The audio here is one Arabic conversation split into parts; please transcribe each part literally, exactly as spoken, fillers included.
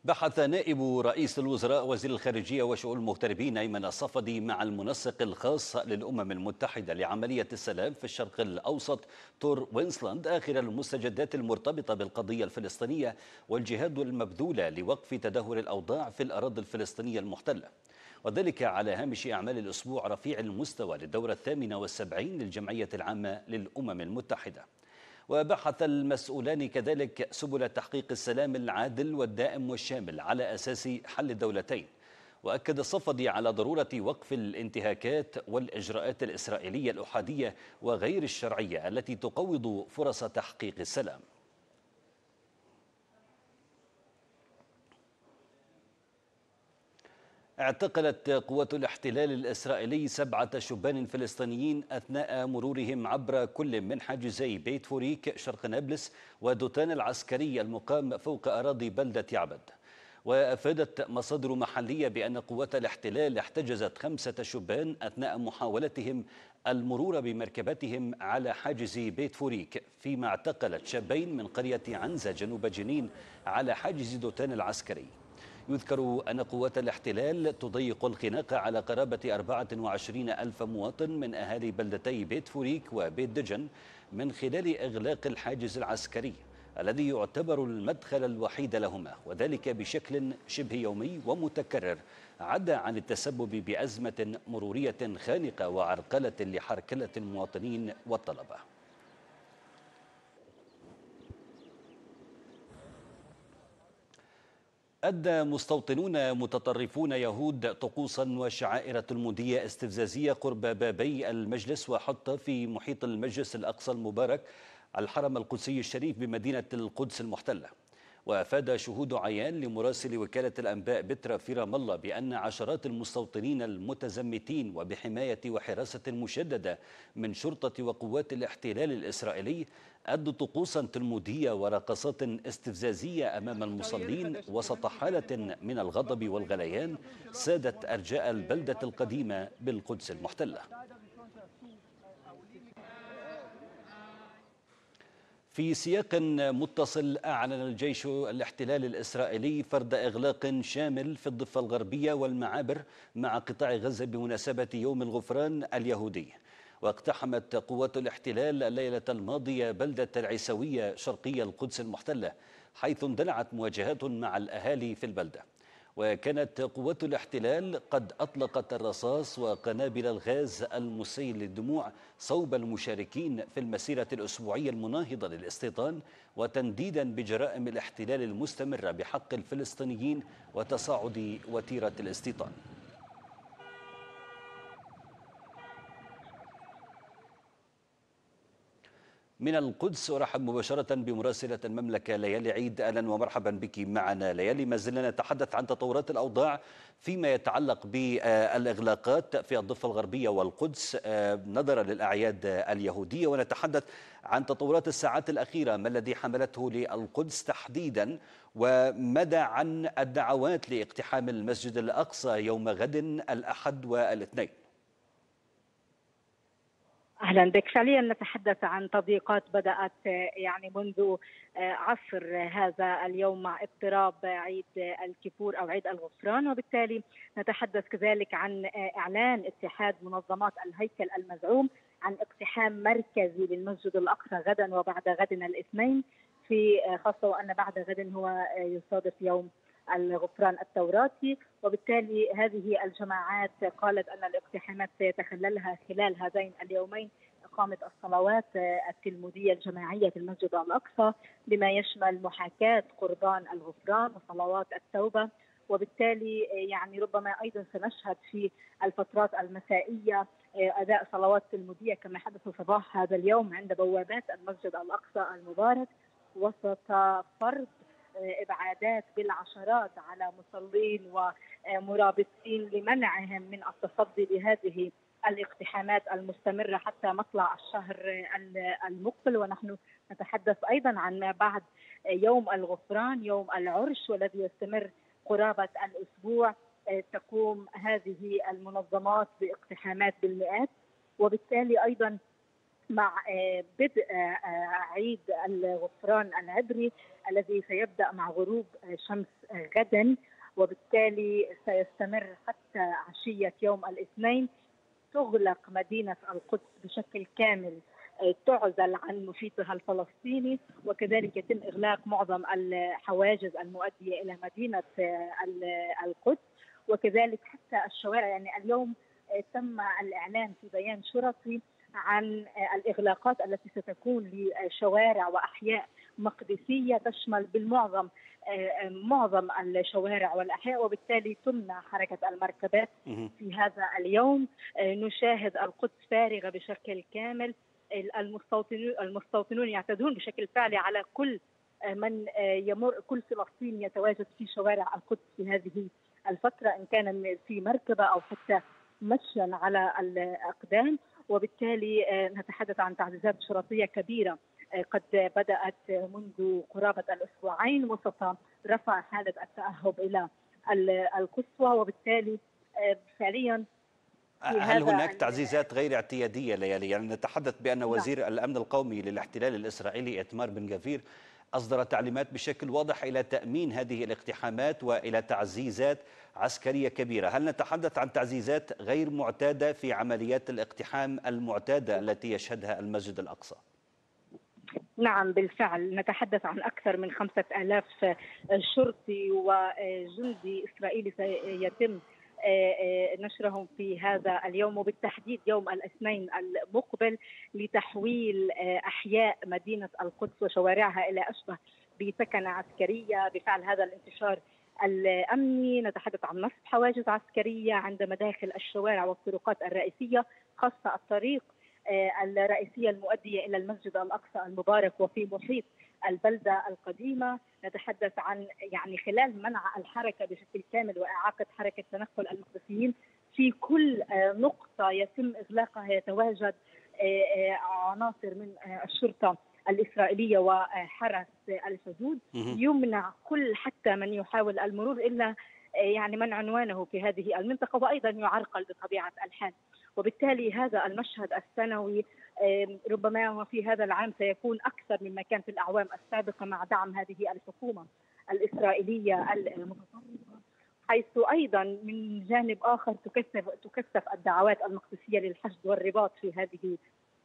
بحث نائب رئيس الوزراء وزير الخارجية وشؤون المغتربين أيمن الصفدي مع المنسق الخاص للأمم المتحدة لعملية السلام في الشرق الأوسط تور وينسلاند آخر المستجدات المرتبطة بالقضية الفلسطينية والجهاد المبذولة لوقف تدهور الأوضاع في الأراضي الفلسطينية المحتلة، وذلك على هامش أعمال الأسبوع رفيع المستوى للدورة الثامنة والسبعين للجمعية العامة للأمم المتحدة. وبحث المسؤولان كذلك سبل تحقيق السلام العادل والدائم والشامل على أساس حل الدولتين. وأكد الصفدي على ضرورة وقف الانتهاكات والإجراءات الإسرائيلية الأحادية وغير الشرعية التي تقوض فرص تحقيق السلام. اعتقلت قوات الاحتلال الإسرائيلي سبعة شبان فلسطينيين أثناء مرورهم عبر كل من حاجزي بيت فوريك شرق نابلس ودوتان العسكري المقام فوق أراضي بلدة يعبد. وأفادت مصادر محلية بأن قوات الاحتلال احتجزت خمسة شبان أثناء محاولتهم المرور بمركبتهم على حاجز بيت فوريك، فيما اعتقلت شابين من قرية عنزة جنوب جنين على حاجز دوتان العسكري. يذكر أن قوات الاحتلال تضيق الخناق على قرابة أربعة وعشرين ألف مواطن من أهالي بلدتي بيت فوريك وبيت دجن من خلال إغلاق الحاجز العسكري الذي يعتبر المدخل الوحيد لهما، وذلك بشكل شبه يومي ومتكرر، عدا عن التسبب بأزمة مرورية خانقة وعرقلة لحركلة المواطنين والطلبة. أدى مستوطنون متطرفون يهود طقوسا وشعائر تلمودية استفزازية قرب بابي المجلس وحتى في محيط المسجد الأقصى المبارك الحرم القدسي الشريف بمدينة القدس المحتلة. وأفاد شهود عيان لمراسل وكالة الأنباء بترا في رام الله بأن عشرات المستوطنين المتزمتين وبحماية وحراسة مشددة من شرطة وقوات الاحتلال الإسرائيلي أدوا طقوسا تلمودية ورقصات استفزازية أمام المصلين وسط حالة من الغضب والغليان سادت أرجاء البلدة القديمة بالقدس المحتلة. في سياق متصل، أعلن الجيش الاحتلال الإسرائيلي فرض إغلاق شامل في الضفة الغربية والمعابر مع قطاع غزة بمناسبة يوم الغفران اليهودي. واقتحمت قوات الاحتلال الليلة الماضية بلدة العيسوية شرقي القدس المحتلة، حيث اندلعت مواجهات مع الأهالي في البلدة. وكانت قوات الاحتلال قد أطلقت الرصاص وقنابل الغاز المسيل للدموع صوب المشاركين في المسيرة الأسبوعية المناهضة للاستيطان، وتنديدا بجرائم الاحتلال المستمرة بحق الفلسطينيين وتصاعد وتيرة الاستيطان. من القدس أرحب مباشرة بمراسلة المملكة ليالي عيد. أهلا ومرحبا بك معنا ليالي. ما زلنا نتحدث عن تطورات الأوضاع فيما يتعلق بالإغلاقات في الضفة الغربية والقدس نظرا للأعياد اليهودية، ونتحدث عن تطورات الساعات الأخيرة، ما الذي حملته للقدس تحديدا، وماذا عن الدعوات لاقتحام المسجد الأقصى يوم غد الأحد والاثنين؟ أهلا بك. فعليا نتحدث عن تضييقات بدأت يعني منذ عصر هذا اليوم مع اقتراب عيد الكيبور أو عيد الغفران، وبالتالي نتحدث كذلك عن إعلان اتحاد منظمات الهيكل المزعوم عن اقتحام مركزي للمسجد الأقصى غدا وبعد غد الاثنين، في خاصة وأن بعد غد هو يصادف يوم الغفران التوراتي، وبالتالي هذه الجماعات قالت أن الاقتحامات سيتخللها خلال هذين اليومين إقامة الصلوات التلمودية الجماعية في المسجد الأقصى، بما يشمل محاكاة قربان الغفران وصلوات التوبة. وبالتالي يعني ربما أيضا سنشهد في الفترات المسائية أداء صلوات تلمودية كما حدث صباح هذا اليوم عند بوابات المسجد الأقصى المبارك، وسط فرض إبعادات بالعشرات على مصلين ومرابطين لمنعهم من التصدي لهذه الاقتحامات المستمرة حتى مطلع الشهر المقبل. ونحن نتحدث أيضا عن بعد يوم الغفران يوم العرش والذي يستمر قرابة الأسبوع، تقوم هذه المنظمات باقتحامات بالمئات، وبالتالي أيضا مع بدء عيد الغفران العبري الذي سيبدأ مع غروب شمس غدا، وبالتالي سيستمر حتى عشية يوم الاثنين. تغلق مدينة القدس بشكل كامل، تعزل عن محيطها الفلسطيني، وكذلك يتم إغلاق معظم الحواجز المؤدية إلى مدينة القدس، وكذلك حتى الشوارع. يعني اليوم تم الإعلان في بيان شرطي عن الإغلاقات التي ستكون لشوارع وأحياء مقدسية تشمل بالمعظم معظم الشوارع والأحياء، وبالتالي تمنع حركة المركبات في هذا اليوم. نشاهد القدس فارغة بشكل كامل. المستوطنون المستوطنون يعتدون بشكل فعلي على كل من يمر، كل فلسطيني يتواجد في شوارع القدس في هذه الفترة، إن كان في مركبة أو حتى مشيا على الأقدام. وبالتالي نتحدث عن تعزيزات شرطية كبيرة قد بدأت منذ قرابة الأسبوعين وسط رفع حالة التأهب إلى القصوى، وبالتالي فعليا هل هناك تعزيزات غير اعتيادية ليالي؟ يعني نتحدث بأن وزير الأمن القومي للاحتلال الإسرائيلي إتمار بن غفير أصدر تعليمات بشكل واضح إلى تأمين هذه الاقتحامات وإلى تعزيزات عسكرية كبيرة. هل نتحدث عن تعزيزات غير معتادة في عمليات الاقتحام المعتادة التي يشهدها المسجد الأقصى؟ نعم بالفعل، نتحدث عن أكثر من خمسة آلاف شرطي وجندي إسرائيلي سيتم نشرهم في هذا اليوم، وبالتحديد يوم الاثنين المقبل، لتحويل أحياء مدينة القدس وشوارعها إلى أشبه بسكنة عسكرية بفعل هذا الانتشار الأمني. نتحدث عن نصب حواجز عسكرية عند مداخل الشوارع والطرقات الرئيسية، خاصة الطريق الرئيسية المؤدية إلى المسجد الأقصى المبارك وفي محيط البلدة القديمة. نتحدث عن يعني خلال منع الحركة بشكل كامل وإعاقة حركة تنقل المقدسيين في كل نقطة يتم إغلاقها يتواجد عناصر من الشرطة الإسرائيلية وحرس الحدود، يمنع كل حتى من يحاول المرور إلا يعني من عنوانه في هذه المنطقة، وأيضا يعرقل بطبيعة الحال. وبالتالي هذا المشهد السنوي ربما في هذا العام سيكون أكثر مما كان في الأعوام السابقة مع دعم هذه الحكومة الإسرائيلية المتطرفة، حيث أيضا من جانب آخر تكثف تكثف الدعوات المقدسية للحشد والرباط في هذه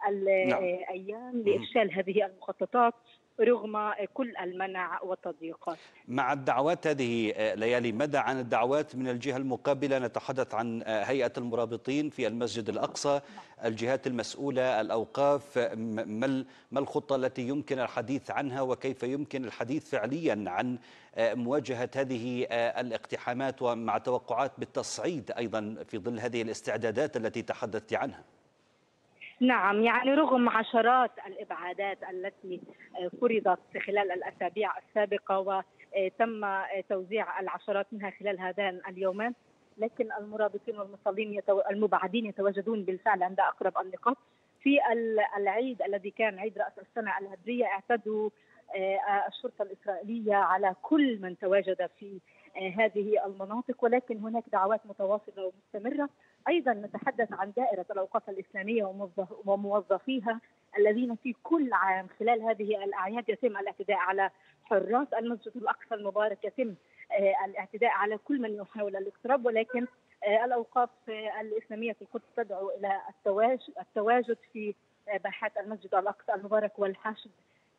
الأيام لإفشال هذه المخططات رغم كل المنع والتضييقات. مع الدعوات هذه ليالي، ماذا عن الدعوات من الجهة المقابلة؟ نتحدث عن هيئة المرابطين في المسجد الأقصى، الجهات المسؤولة، الأوقاف. ما الخطة التي يمكن الحديث عنها، وكيف يمكن الحديث فعليا عن مواجهة هذه الاقتحامات ومع توقعات بالتصعيد أيضا في ظل هذه الاستعدادات التي تحدثت عنها؟ نعم، يعني رغم عشرات الإبعادات التي فرضت خلال الأسابيع السابقة وتم توزيع العشرات منها خلال هذان اليومين، لكن المرابطين والمصلين المبعدين يتواجدون بالفعل عند أقرب النقاط. في العيد الذي كان عيد رأس السنة الهجرية اعتدوا الشرطة الإسرائيلية على كل من تواجد في هذه المناطق، ولكن هناك دعوات متواصلة ومستمرة. أيضا نتحدث عن دائرة الأوقاف الإسلامية وموظفيها الذين في كل عام خلال هذه الأعياد يتم الاعتداء على حراس المسجد الأقصى المبارك، يتم الاعتداء على كل من يحاول الاقتراب، ولكن الأوقاف الإسلامية في القدس تدعو إلى التواجد في باحات المسجد الأقصى المبارك والحشد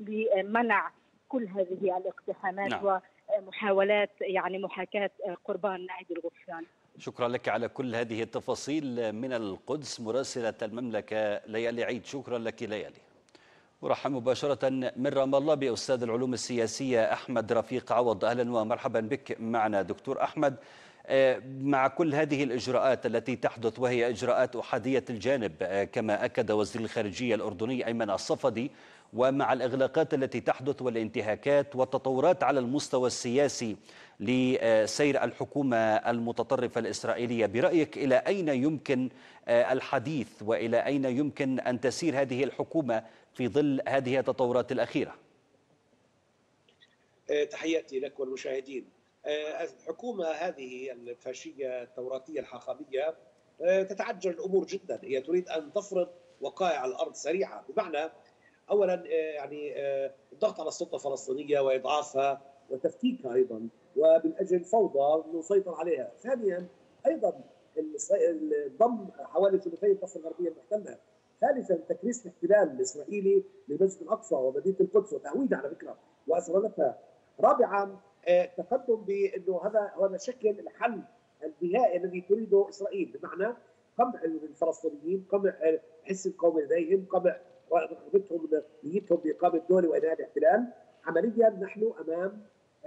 لمنع كل هذه الاقتحامات نعم. ومحاولات يعني محاكاة قربان عيد الغفران. شكرا لك على كل هذه التفاصيل من القدس مراسلة المملكة ليالي عيد. شكرا لك ليالي. ورحب مباشرة من رام الله بأستاذ العلوم السياسية أحمد رفيق عوض. أهلا ومرحبا بك معنا دكتور أحمد. مع كل هذه الإجراءات التي تحدث وهي إجراءات أحادية الجانب كما أكد وزير الخارجية الأردني أيمن الصفدي، ومع الإغلاقات التي تحدث والانتهاكات والتطورات على المستوى السياسي لسير الحكومة المتطرفة الإسرائيلية، برأيك إلى أين يمكن الحديث وإلى أين يمكن أن تسير هذه الحكومة في ظل هذه التطورات الأخيرة؟ تحياتي لك والمشاهدين. الحكومة هذه الفاشية التوراتية الحاخامية تتعجل الأمور جدا، هي تريد أن تفرض وقائع على الارض سريعه، بمعنى اولا يعني الضغط على السلطه الفلسطينيه واضعافها وتفكيكها ايضا، ومن اجل فوضى نسيطر عليها. ثانيا ايضا ضم حوالي ثلثي الضفه الغربيه المحتله. ثالثا تكريس الاحتلال الاسرائيلي لمسجد الاقصى ومدينه القدس وتهويدها على فكره واسرارتها. رابعا التقدم بانه هذا هذا شكل الحل النهائي الذي تريده اسرائيل، بمعنى قمع الفلسطينيين، قمع الحس القومي لديهم، قمع رغبتهم نيتهم باقامه دوله وانهاء الاحتلال. عمليا نحن امام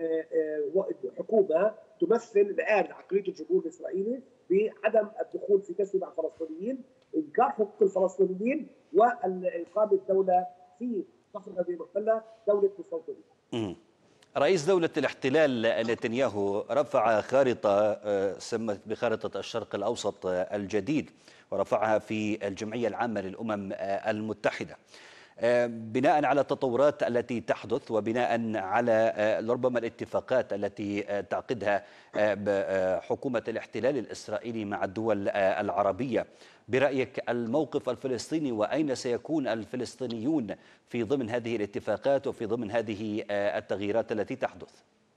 حكومه تمثل الان عقليه الجمهور الاسرائيلي بعدم الدخول في تسويه مع الفلسطينيين، انكار حقوق الفلسطينيين، واقامه دوله في الضفه الغربيه المحتله، دوله مستوطنين. رئيس دولة الاحتلال نتنياهو رفع خارطة سمت بخارطة الشرق الأوسط الجديد، ورفعها في الجمعية العامة للأمم المتحدة بناء على التطورات التي تحدث، وبناء على ربما الاتفاقات التي تعقدها حكومة الاحتلال الإسرائيلي مع الدول العربية. برأيك الموقف الفلسطيني وأين سيكون الفلسطينيون في ضمن هذه الاتفاقات وفي ضمن هذه التغييرات التي تحدث؟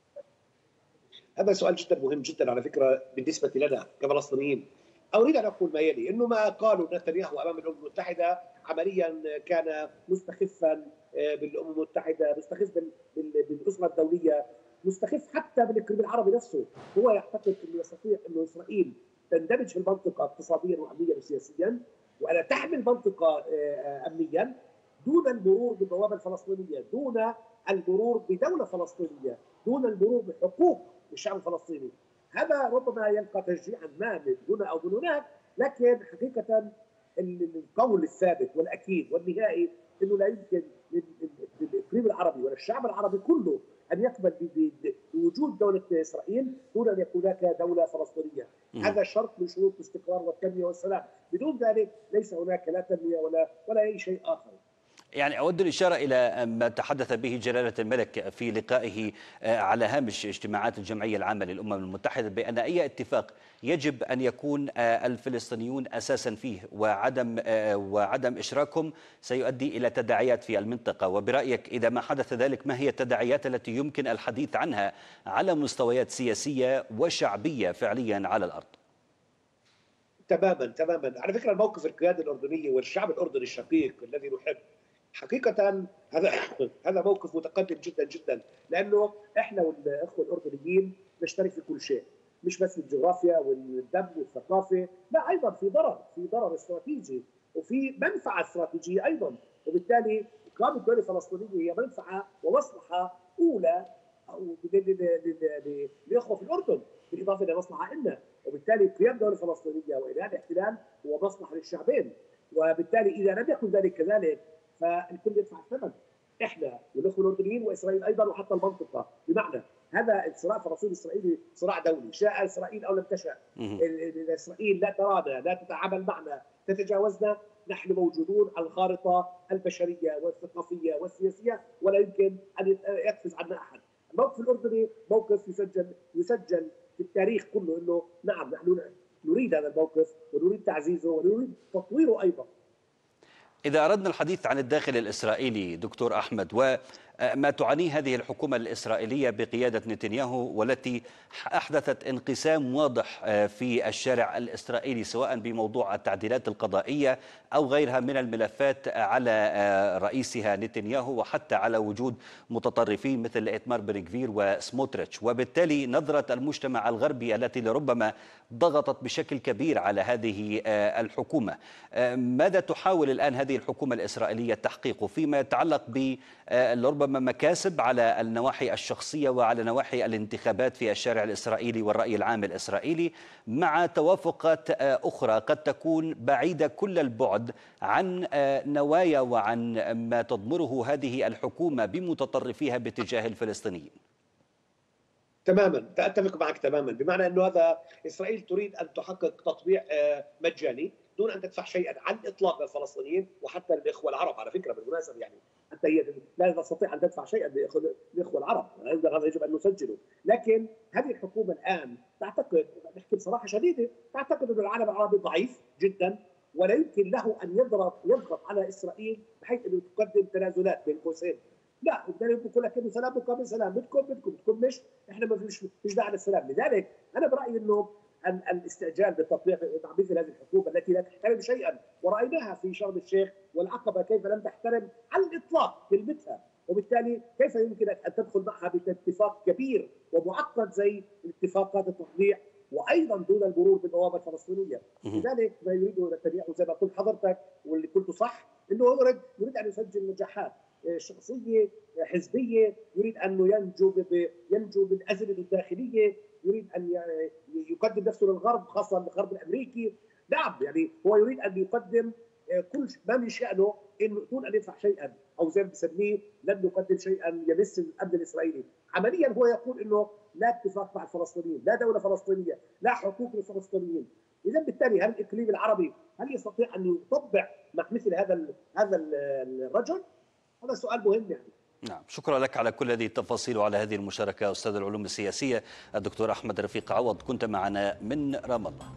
هذا سؤال جدا مهم جدا على فكرة بالنسبة لنا كفلسطينيين. أريد أن أقول ما يلي، أنه ما قالوا نتنياهو أمام الأمم المتحدة عمليا كان مستخفا بالأمم المتحدة، مستخف بالأسرة الدولية، مستخف حتى بالإقليم العربي نفسه. هو يعتقد أنه يستطيع أنه إسرائيل تندمج في المنطقة اقتصاديا وأمنيا وسياسيا، وألا تحمل منطقة أمنيا دون المرور بالبوابة الفلسطينية، دون المرور بدولة فلسطينية، دون المرور بحقوق الشعب الفلسطيني. هذا ربما يلقى تشجيعا ما من هنا أو من هناك، لكن حقيقة القول الثابت والأكيد والنهائي أنه لا يمكن للإقليم العربي ولا الشعب العربي كله أن يقبل بوجود دولة إسرائيل دون أن يكون هناك دولة فلسطينية. م. هذا شرط من شروط الاستقرار والتنمية والسلام، بدون ذلك ليس هناك لا تنمية ولا ولا أي شيء آخر. يعني أود الإشارة إلى ما تحدث به جلالة الملك في لقائه على هامش اجتماعات الجمعية العامة للأمم المتحدة، بأن أي اتفاق يجب أن يكون الفلسطينيون أساسا فيه، وعدم وعدم إشراكهم سيؤدي إلى تداعيات في المنطقة. وبرأيك إذا ما حدث ذلك، ما هي التداعيات التي يمكن الحديث عنها على مستويات سياسية وشعبية فعليا على الأرض؟ تماما تماما. على فكرة الموقف القيادة الأردنية والشعب الأردني الشقيق الذي نحب، حقيقة هذا هذا موقف متقدم جدا جدا، لأنه احنا والإخوة الأردنيين نشترك في كل شيء، مش بس الجغرافيا والدم والثقافة، لا أيضا في ضرر، في ضرر استراتيجي وفي منفعة استراتيجية أيضا، وبالتالي إقامة دولة فلسطينية هي منفعة ومصلحة أولى للإخوة في الأردن، بالإضافة إلى مصلحة إلنا، وبالتالي قيام دولة فلسطينية وإنهاء الاحتلال هو مصلحة للشعبين، وبالتالي إذا لم يكن ذلك كذلك فالكل يدفع الثمن، احنا والاخوه الاردنيين واسرائيل ايضا وحتى المنطقه. بمعنى هذا الصراع الفلسطيني الاسرائيلي صراع دولي، شاء اسرائيل او لم تشاء. اسرائيل لا ترانا، لا تتعامل معنا، تتجاوزنا، نحن موجودون على الخارطه البشريه والثقافيه والسياسيه، ولا يمكن ان يقفز عنا احد. الموقف الاردني موقف يسجل يسجل في التاريخ كله، انه نعم نحن نريد هذا الموقف ونريد تعزيزه ونريد تطويره ايضا. إذا أردنا الحديث عن الداخل الإسرائيلي دكتور أحمد، وما تعانيه هذه الحكومة الإسرائيلية بقيادة نتنياهو، والتي أحدثت انقسام واضح في الشارع الإسرائيلي، سواء بموضوع التعديلات القضائية أو غيرها من الملفات على رئيسها نتنياهو، وحتى على وجود متطرفين مثل إتمار بن غفير وسموتريتش، وبالتالي نظرة المجتمع الغربي التي لربما ضغطت بشكل كبير على هذه الحكومة. ماذا تحاول الآن هذه الحكومة الإسرائيلية تحقيقه فيما يتعلق بربما مكاسب على النواحي الشخصية وعلى نواحي الانتخابات في الشارع الإسرائيلي والرأي العام الإسرائيلي، مع توافقات أخرى قد تكون بعيدة كل البعد عن نوايا وعن ما تضمره هذه الحكومة بمتطرفيها باتجاه الفلسطينيين؟ تماما، اتفق معك تماما، بمعنى انه هذا اسرائيل تريد ان تحقق تطبيع مجاني دون ان تدفع شيئا على الاطلاق للفلسطينيين وحتى للاخوه العرب. على فكره بالمناسبه يعني حتى هي لا تستطيع ان تدفع شيئا للاخوه العرب، هذا يجب ان نسجله. لكن هذه الحكومه الان تعتقد، نحكي بصراحه شديده، تعتقد ان العالم العربي ضعيف جدا ولا يمكن له ان يضغط يضغط على اسرائيل بحيث انه تقدم تنازلات بين قوسين. لا، وبالتالي بقول لك انه سلام مقابل سلام، بدكم بدكم بدكم مش احنا ما فيش مش داعي للسلام. لذلك انا برايي انه الاستعجال بتطبيق مثل هذه الحكومه التي لا تحترم شيئا، ورايناها في شرم الشيخ والعقبه كيف لم تحترم على الاطلاق كلمتها، وبالتالي كيف يمكنك ان تدخل معها باتفاق كبير ومعقد زي اتفاقات التطبيع وايضا دون المرور بالبوابه الفلسطينيه. لذلك ما يريده نتنياهو زي ما قلت حضرتك واللي قلته صح، انه يريد يريد ان يسجل نجاحات شخصيه حزبيه، يريد انه ينجو ينجو بالازمه الداخليه، يريد ان يقدم نفسه للغرب خاصه الغرب الامريكي. نعم، يعني هو يريد ان يقدم كل ما من شانه انه دون ان يدفع شيئا، او زي ما بسميه لن يقدم شيئا يمس الامن الاسرائيلي. عمليا هو يقول انه لا اتفاق مع الفلسطينيين، لا دوله فلسطينيه، لا حقوق للفلسطينيين. اذا بالتالي هل الاقليم العربي هل يستطيع ان يطبع مع مثل هذا هذا الرجل؟ هذا سؤال مهم يعني. نعم، شكرا لك على كل هذه التفاصيل وعلى هذه المشاركة أستاذ العلوم السياسية الدكتور أحمد رفيق عوض، كنت معنا من رام الله.